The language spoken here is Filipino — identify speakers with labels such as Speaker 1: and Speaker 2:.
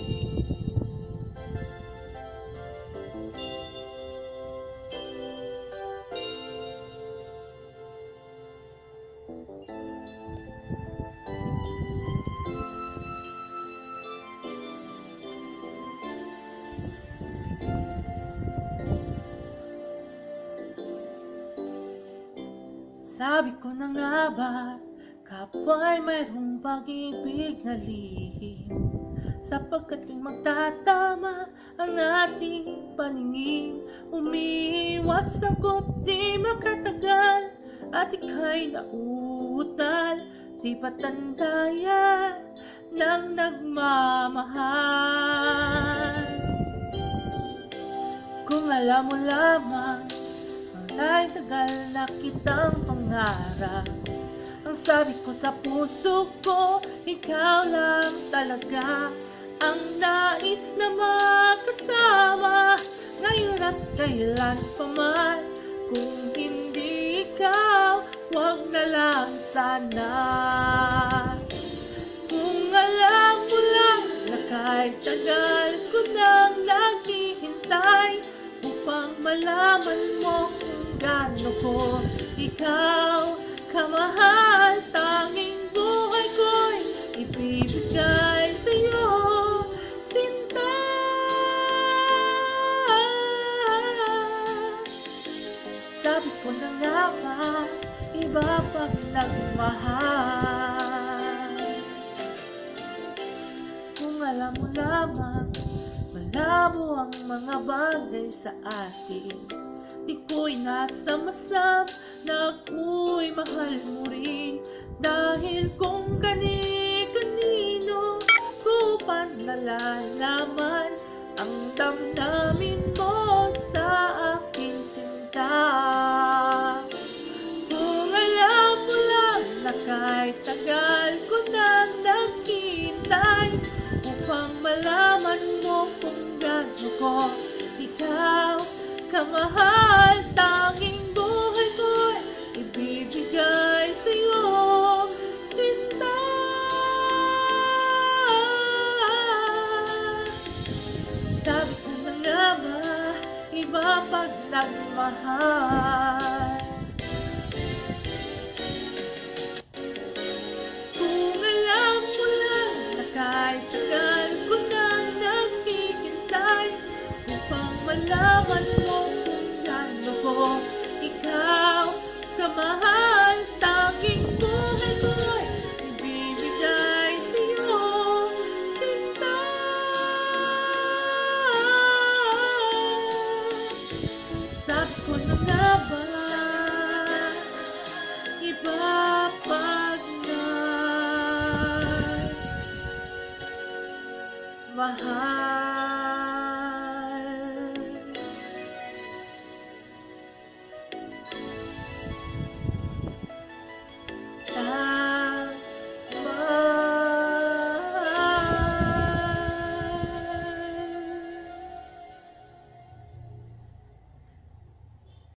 Speaker 1: Sabi ko na nga ba, kapwa'y mayroong pag-ibig na lihim, sapagkat tuwing magtatama ang ating paningin, umiiwas sagot di makatagal, at ika'y nauutal, di patandayan ng nagmamahal. Kung alam mo lamang ay tagal na kitang pangarap, ang sabi ko sa puso ko, ikaw lang talaga ang nais na makasama, ngayon at kailan pa man. Kung hindi ikaw, wag na lang sana. Kung alam mo lang na kahit tagal ko nang naghihintay upang malaman mo gaano ko ikaw kamahal, tanging buhay ko'y ibibigay sa'yo, sinta. Sabi ko na nga ba, iba pag nagmahal. Kung alam mo lamang, malabo ang mga bagay sa atin, di ko'y nasamasam na ako'y mahal mo rin, dahil kung kani-kanino ko pa nalalaman ang damdamin mo sa aking sinta. Kung alam mo lang na kahit tagal ko nang naghihintay upang malaman mo kung gaano ko ikaw kamahal, tanging buhay ko'y ibibigay sa'yo, sinta. Sabi ko na nga ba, iba pag nagmahal. Kung alam mo lang na kahit tagal ko nang naghihintay upang malaman mo kung gaano ko ikaw kamahal, tanging buhay ko'y ibibigay sa'yo, sinta. Sabi ko na nga ba, iba pag nagmahal.